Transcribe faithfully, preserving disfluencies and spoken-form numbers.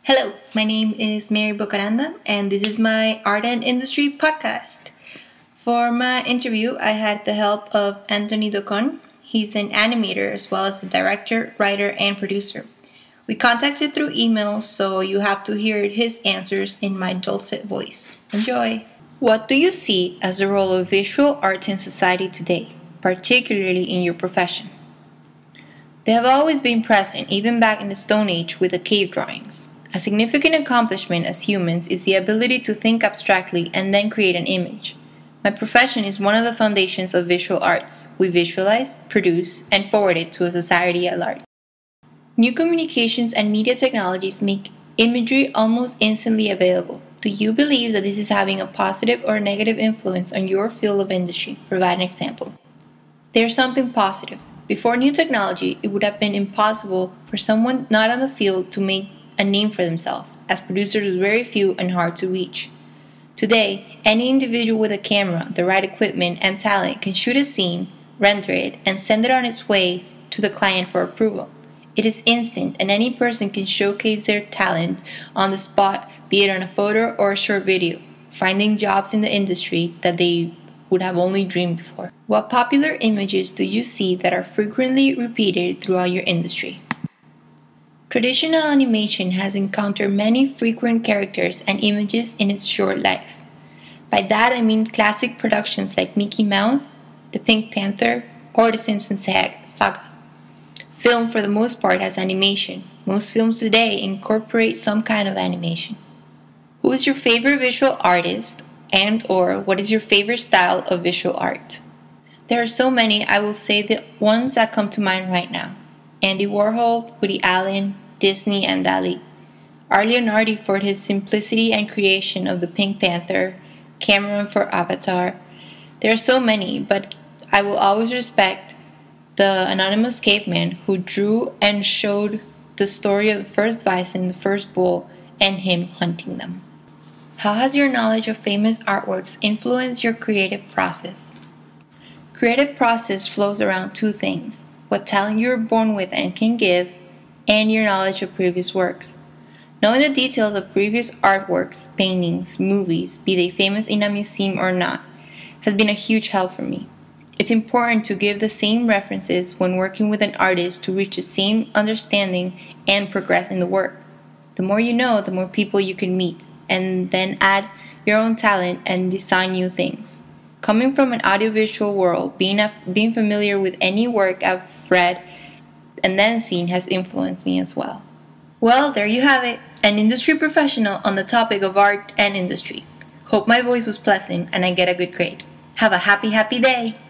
Hello, my name is Mary Bocaranda, and this is my Art and Industry podcast. For my interview, I had the help of Anthony Docon. He's an animator as well as a director, writer, and producer. We contacted through email, so you have to hear his answers in my dulcet voice. Enjoy! What do you see as the role of visual arts in society today, particularly in your profession? They have always been present, even back in the Stone Age with the cave drawings. A significant accomplishment as humans is the ability to think abstractly and then create an image. My profession is one of the foundations of visual arts. We visualize, produce, and forward it to a society at large. New communications and media technologies make imagery almost instantly available. Do you believe that this is having a positive or negative influence on your field of industry? Provide an example. There's something positive. Before new technology, it would have been impossible for someone not on the field to make a name for themselves, as producers were very few and hard to reach. Today, any individual with a camera, the right equipment, and talent can shoot a scene, render it, and send it on its way to the client for approval. It is instant, and any person can showcase their talent on the spot, be it on a photo or a short video, finding jobs in the industry that they would have only dreamed before. What popular images do you see that are frequently repeated throughout your industry? Traditional animation has encountered many frequent characters and images in its short life. By that I mean classic productions like Mickey Mouse, The Pink Panther, or The Simpsons saga. Film for the most part has animation. Most films today incorporate some kind of animation. Who is your favorite visual artist, and or what is your favorite style of visual art? There are so many, I will say the ones that come to mind right now. Andy Warhol, Woody Allen, Disney, and Dali. R. Leonardi for his simplicity and creation of the Pink Panther, Cameron for Avatar. There are so many, but I will always respect the anonymous caveman who drew and showed the story of the first bison, the first bull, and him hunting them. How has your knowledge of famous artworks influenced your creative process? Creative process flows around two things: what talent you were born with and can give, and your knowledge of previous works. Knowing the details of previous artworks, paintings, movies, be they famous in a museum or not, has been a huge help for me. It's important to give the same references when working with an artist to reach the same understanding and progress in the work. The more you know, the more people you can meet, and then add your own talent and design new things. Coming from an audiovisual world, being, a, being familiar with any work I've read and then seen has influenced me as well. Well, there you have it, an industry professional on the topic of art and industry. Hope my voice was pleasant and I get a good grade. Have a happy, happy day!